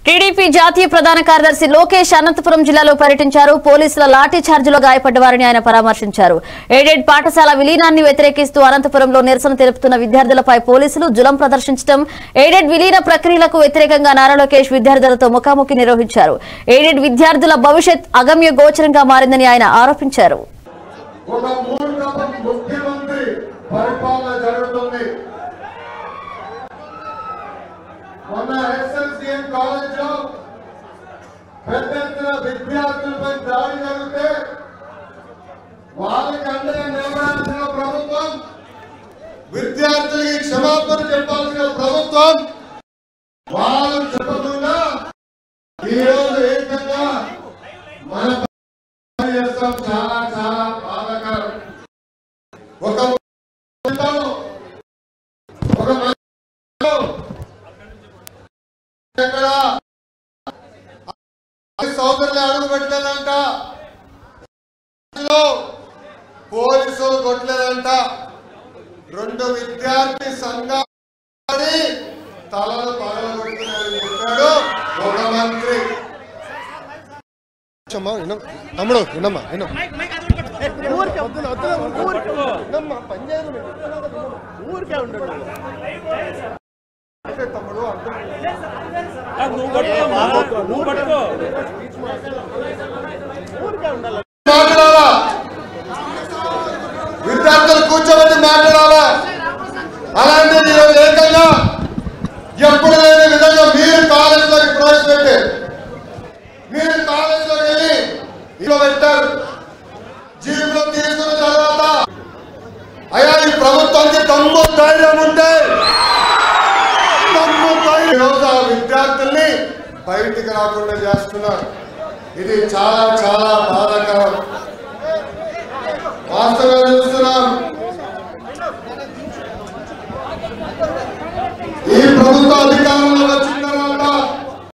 TDP జాతీయ ప్రధాన కార్యదర్శి లోకేష్ అనంతపురం జిల్లాలో పర్యటించారు. పోలీసుల లాఠీ చార్జీలో గాయపడ్డ వారిని ఆయన పరామర్శించారు. ఎయిడెడ్ పాఠశాల విలీనాన్ని వ్యతిరేకిస్తూ అనంతపురంలో నిరసన తెలుపుతున్న విద్యార్థులపై పోలీసులు జులం ప్రదర్శించడం, ఎయిడెడ్ విలీన ప్రక్రియలకు వ్యతిరేకంగా నారా లోకేష్ విద్యార్థులతో ముఖాముఖి నిర్వహించారు. ఎయిడెడ్ విద్యార్థుల భవిష్యత్ అగమ్య గోచరంగా మారిందని ఆయన ఆరోపించారు. విద్యార్థులపై దాడి జరిగితే వాళ్ళకి అందరూ నిలబడాల్సిన ప్రభుత్వం, విద్యార్థులకి క్షమాపణ చెప్పాల్సిన ప్రభుత్వం వాళ్ళు చెప్పకుండా ఈరోజు ఏకంగా మన చేస్తాం. చాలా చాలా బాధాకరం. ఎక్కడ సోదరులు అడుగు పెట్టలేదంట, పోలీసులు కొట్టలేదంట. రెండు విద్యార్థి సంఘాలు తలలు పగలగొట్టుకున్నారని చెప్పాడు ఒక మంత్రి. తమ్ముడు వినమ్మా ఊరికే ఉండడు తమ్ముడు మాట్లాడాలా, విద్యార్థులు కూర్చోబెట్టి మాట్లాడాలా. అలాంటిది ఈరోజు ఏకంగా ఎప్పుడు లేని విధంగా మీరు కాలేజీలోకి ప్రవేశపెట్టి మీరు కాలేజీలోకి వెళ్ళి ఇంట్లో పెట్టారు. జీవితంలో తీసుకున్న తర్వాత అయ్యా ఈ ప్రభుత్వానికి దమ్ము ధైర్యం ఉంటే ఈరోజు ఆ విద్యార్థుల్ని బయటికి రాకుండా చేస్తున్నారు. ఇది చాలా చాలా బాధాకరం. వాస్తవంగా చూస్తున్నాం.